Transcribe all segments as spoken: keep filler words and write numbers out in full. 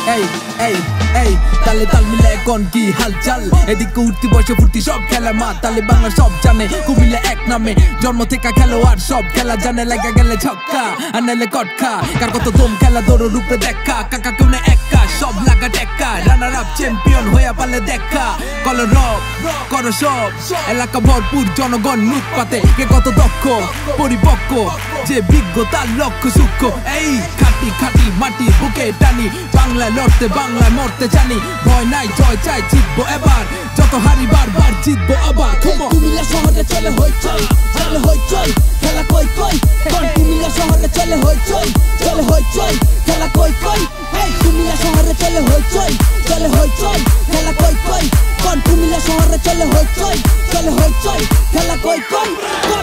এই এই এই তালে তাল মিলে কোন কি হালচাল এদিকে উঠতি বসে ফুর্তি সব খেলা মা তালে বাংলা সব জানে কুমিল্লা এক নামে জন্ম থেকে খেলোয়াড় সব খেলা জানে লাগা গেলে ছক্কা আর নাইলে কটকা কার কত দম খেলা দৌড় রূপে দেখা কাকা কেউ না একা সব লাগা টেক্কা রানার আপ চ্যাম্পিয়ন হয়ে পালে দেখা কল রব করো সব এলাকা ভরপুর জনগণ লুটপাতে কে কত দক্ষ পরিপক্ক যে বিজ্ঞ তার লক্ষ্য সূক্ষ্ম এই খাটি খাটি মাটি বুকে টানি বাংলা লড়তে বাংলায় মরতে জানি ভয় নাই জয় চাই জিতবো এবার যত হারি বারবার জিতবো আবার কুমিল্লা শহরে চলে হইচই চলে হইচই খেলা কই কই কোন কুমিল্লা শহরে চলে হইচই চলে হইচই খেলা কই কই এই কুমিল্লা শহরে চলে হইচই চলে হইচই খেলা কই কই কোন কুমিল্লা শহরে চলে হইচই চলে হইচই খেলা কই কই কোন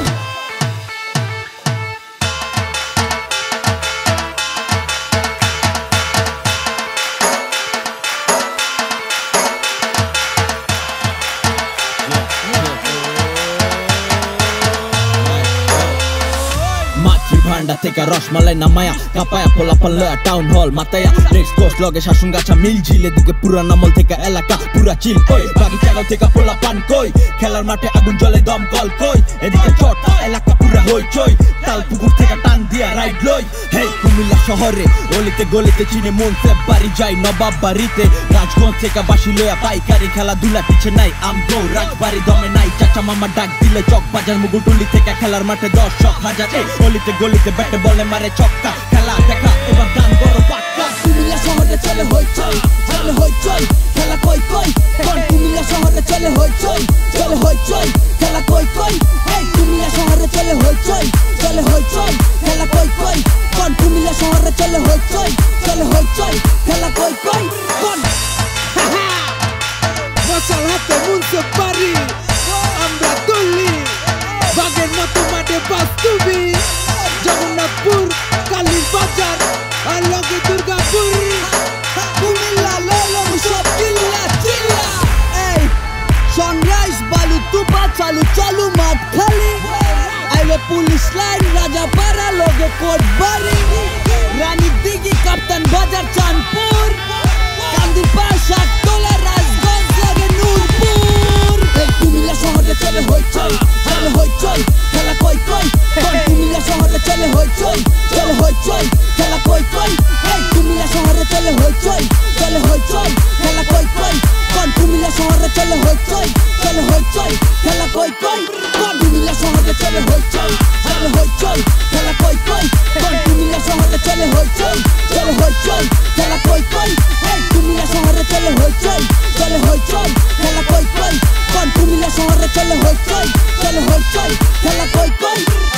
ভান্ডা থেকে রসমালাই নামায়া কাপায়া পোলাপান লয়া টাউন হল মাতায়া রেক্স কোস্ট লগে শাসন গাছা মিল ঝিলে দিকে পুরা নামল থেকে এলাকা পুরা চিল কই বাকি জায়গা থেকে পোলাপান কই খেলার মাঠে আগুন জ্বলে দম কল কই এদিকে চট এলাকা পুরা হইচই তাল পুকুর থেকে টান দিয়া রাইড লই হেই কুমিল্লা শহরে গলিতে গলিতে চিনে মন সে বাড়ি যাই নবাব বাড়িতে রাজগঞ্জ থেকে বাসি লয়া পাইকারি খেলাধুলা পিছে নাই আমগো রাজবাড়ি দমে নাই চাচা মামা ডাক দিলে চক বাজার মুগুটুলি থেকে খেলার মাঠে দর্শক হাজার গলিতে গলিতে ব্যাটে বলে মারে ছক্কা খেলা দেখা এবার গান করো পাক্কা কুমিল্লা শহরে চলে হইচই চলে হইচই খেলা কই কই কোন কুমিল্লা শহরে চলে হইচই চলে হইচই খেলা কই কই এই কুমিল্লা শহরে চলে হইচই চলে হইচই খেলা কই কই কোন কুমিল্লা শহরে চলে হইচই চলে হইচই খেলা কই কই কোন মশাল হাতে মুনসে পারি আমরা তুলি বাগের মতো মাঠে বাস্তুবি জগন্নাথপুর কালীর বাজার আর লগে দুর্গাপুর কুমিল্লা ললম সব কিল্লা চিল্লা এই সানরাইজ বালু তুপা চালু চালু মাঠ খালি আইলে পুলিশ লাইন রাজাপাড়া লগে কোট বাড়ি রানী দিঘি কাপ্তান বাজার চাঁদপুর কান্দির পাশা তোলা রাজগঞ্জ লাগে নূরপুর এই কুমিল্লা শহরে চলে হইচই চলে হইচই খেলা কই কই কোন কুমিল্লা শহরে চলে হইচই চলে হইচই খেলা কই কই এই কুমিল্লা শহরে চলে হইচই চলে হইচই খেলা কই কই কোন কুমিল্লা শহরে চলে হইচই চলে হইচই খেলা কই কই কোন কুমিল্লা শহরে চলে হইচই চলে হইচই খেলা কই কই কোন কুমিল্লা শহরে চলে হইচই চলে হইচই খেলা কই কই এই কুমিল্লা শহরে চলে হইচই চলে হইচই খেলা কই কই কোন কুমিল্লা শহরে চলে হইচই চলে হইচই খেলা কই কই